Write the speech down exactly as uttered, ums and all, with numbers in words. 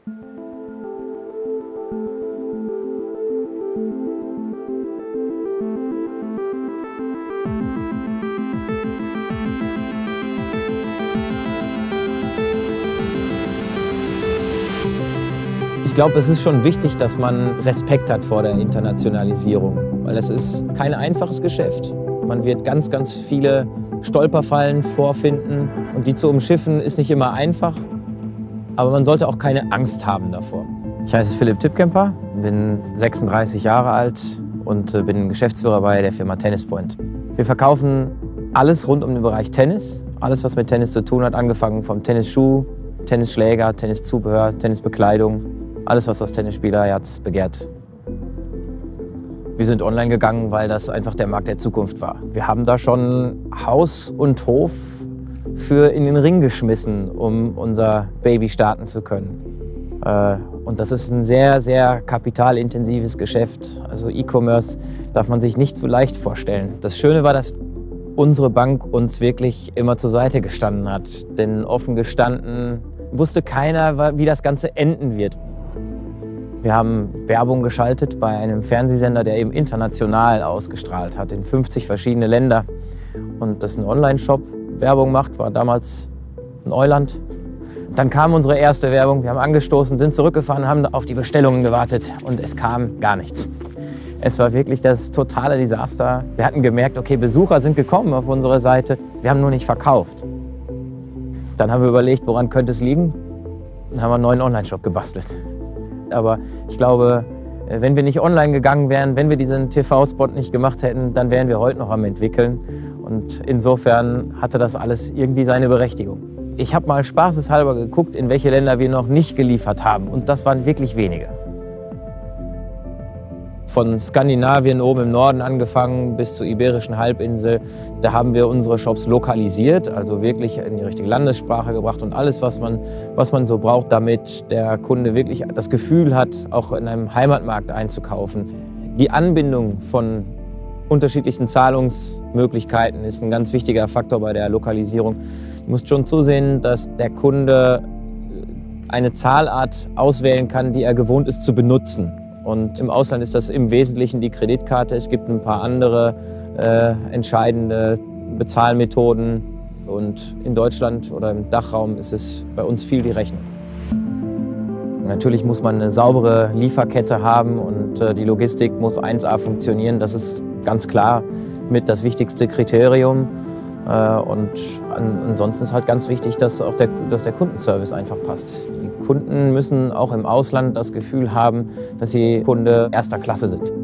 Ich glaube, es ist schon wichtig, dass man Respekt hat vor der Internationalisierung, weil es ist kein einfaches Geschäft. Man wird ganz, ganz viele Stolperfallen vorfinden und die zu umschiffen ist nicht immer einfach, aber man sollte auch keine Angst haben davor. Ich heiße Philipp Tippkemper, bin sechsunddreißig Jahre alt und bin Geschäftsführer bei der Firma Tennispoint. Wir verkaufen alles rund um den Bereich Tennis, alles was mit Tennis zu tun hat, angefangen vom Tennisschuh, Tennisschläger, Tenniszubehör, Tennisbekleidung. Alles, was das Tennisspielerherz begehrt. Wir sind online gegangen, weil das einfach der Markt der Zukunft war. Wir haben da schon Haus und Hof für in den Ring geschmissen, um unser Baby starten zu können. Und das ist ein sehr, sehr kapitalintensives Geschäft. Also E-Commerce darf man sich nicht so leicht vorstellen. Das Schöne war, dass unsere Bank uns wirklich immer zur Seite gestanden hat. Denn offen gestanden wusste keiner, wie das Ganze enden wird. Wir haben Werbung geschaltet bei einem Fernsehsender, der eben international ausgestrahlt hat, in fünfzig verschiedene Länder. Und dass ein Online-Shop Werbung macht, war damals Neuland. Dann kam unsere erste Werbung, wir haben angestoßen, sind zurückgefahren, haben auf die Bestellungen gewartet und es kam gar nichts. Es war wirklich das totale Desaster. Wir hatten gemerkt, okay, Besucher sind gekommen auf unsere Seite, wir haben nur nicht verkauft. Dann haben wir überlegt, woran könnte es liegen? Dann haben wir einen neuen Online-Shop gebastelt. Aber ich glaube, wenn wir nicht online gegangen wären, wenn wir diesen T V-Spot nicht gemacht hätten, dann wären wir heute noch am entwickeln. Und insofern hatte das alles irgendwie seine Berechtigung. Ich habe mal spaßeshalber geguckt, in welche Länder wir noch nicht geliefert haben. Und das waren wirklich wenige. Von Skandinavien oben im Norden angefangen bis zur Iberischen Halbinsel. Da haben wir unsere Shops lokalisiert, also wirklich in die richtige Landessprache gebracht und alles, was man, was man so braucht, damit der Kunde wirklich das Gefühl hat, auch in einem Heimatmarkt einzukaufen. Die Anbindung von unterschiedlichsten Zahlungsmöglichkeiten ist ein ganz wichtiger Faktor bei der Lokalisierung. Du musst schon zusehen, dass der Kunde eine Zahlart auswählen kann, die er gewohnt ist zu benutzen. Und im Ausland ist das im Wesentlichen die Kreditkarte. Es gibt ein paar andere äh, entscheidende Bezahlmethoden. Und in Deutschland oder im Dachraum ist es bei uns viel die Rechnung. Natürlich muss man eine saubere Lieferkette haben und äh, die Logistik muss eins A funktionieren. Das ist ganz klar mit das wichtigste Kriterium. Äh, und an, ansonsten ist halt ganz wichtig, dass auch der, dass der Kundenservice einfach passt. Die Kunden müssen auch im Ausland das Gefühl haben, dass sie Kunde erster Klasse sind.